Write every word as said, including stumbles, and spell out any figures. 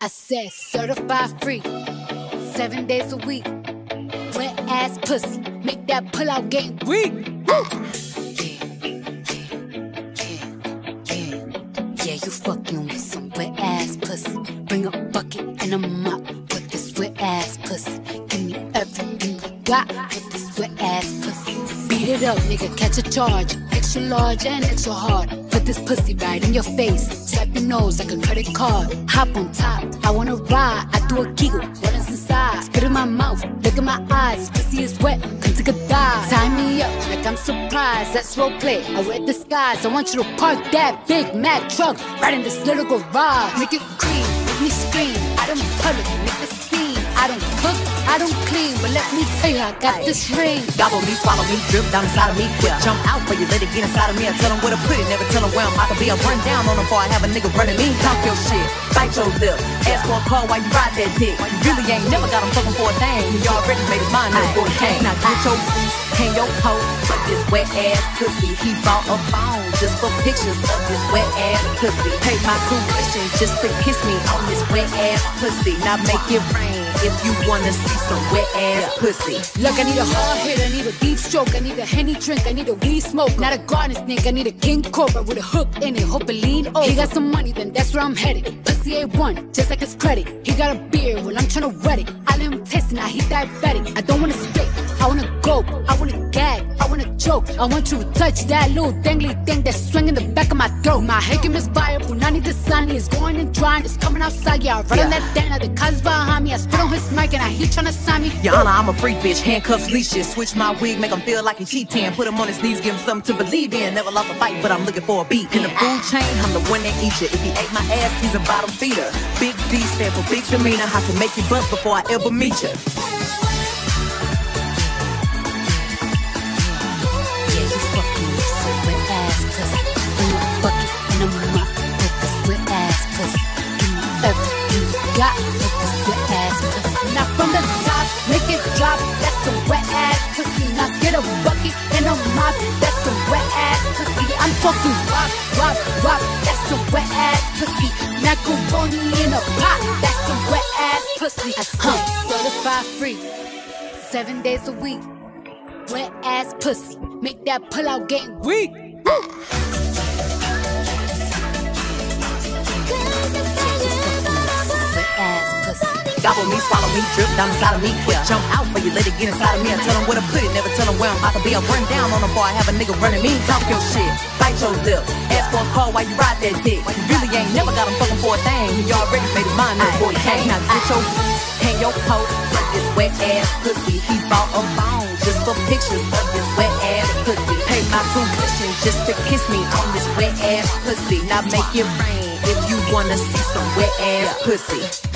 I said certified free, seven days a week. Wet ass pussy, make that pull out game weak. Woo! Yeah, yeah, yeah, yeah. Yeah, you fucking with some wet ass pussy. Bring a bucket and a mop with this wet ass pussy. Give me everything you got with this wet ass pussy. Beat it up, nigga, catch a charge. Extra large and extra hard. Put this pussy right in your face. Swipe your nose like a credit card. Hop on top, I wanna ride. I do a giggle, what is inside? Spit in my mouth, look in my eyes. Pussy is wet, come take a dive. Tie me up like I'm surprised, that's roleplay. I wear disguise, I want you to park that Big Mac truck right in this little garage. Make it cream, make me scream. I don't public, make the scene. I don't cook, I don't clean, but let me tell you, I got this ring. Gobble me, swallow me, drip down inside of me. Quick jump out for you, let it get inside of me. I tell them where to put it, never tell them where I'm about to be. I run down on them before I have a nigga running me. Talk your shit, bite your lip. Ask for a call while you ride that dick. You really ain't never got him fucking for a thing. He already made his mind up before he came. Now get your boots, hang your coat, but this wet ass pussy. He bought a phone just for pictures of this wet ass pussy. Pay my tuition just to kiss me on this wet ass pussy. Now make it rain if you wanna see some wet ass pussy. Look, I need a hard hit, I need a deep stroke, I need a Henny drink, I need a weed smoke. Not a garden snake, I need a king cobra with a hook in it, hope it lean over. He got some money, then that's where I'm headed. Pussy A one, just like his credit. He got a beard, well I'm tryna wet it. I let him taste it, now he diabetic. I don't wanna spit, I wanna go, I wanna gag, I wanna choke. I want you to touch that little dangly thing that's swinging the back of my throat. My hacking is fire, Punani the sunny is going and drying, it's coming outside, yeah. I run Yeah. on that dana, the cuz behind me, I spit on his mic and I he tryna sign me. Your Honor, I'm a freak bitch, handcuffs, leashes. Switch my wig, make him feel like he cheating. Put him on his knees, give him something to believe in. Never lost a fight, but I'm looking for a beat. In the food chain, I'm the one that eat you. If he ate my ass, he's a bottom feeder. Big D stand for big demeanor. I can make you bust before I ever meet you. Yeah, you fucking with some wet ass pussy. Bring a bucket and a mop with this wet ass pussy. Give me everything you got with this wet ass pussy. Now from the top, make it drop. That's some wet ass pussy. Now get a bucket and a mop. That's some wet ass pussy. I'm talking rock, rock, rock. That's some wet ass pussy. Macaroni in a pot. That's some wet ass pussy. I said certified free, seven days a week. Wet ass pussy, make that pull out game weak. Woo! Wet ass pussy. Gobble me, swallow me, drip down inside of me. Quick jump out for you, let it get inside of me. I tell them where to put it, never tell them where I'm about to be. I run down on them before I have a nigga running me. Talk your shit, bite your lip. Ask for a call while you ride that dick. You really ain't never got him fucking for a thing. He already made his mind up before he came. Now get your boots, hang your coat, but this wet ass pussy. He bought a phone just for pictures of this wet ass pussy. Pay my tuition just to kiss me on this wet ass pussy. Now make it rain if you wanna see some wet ass pussy.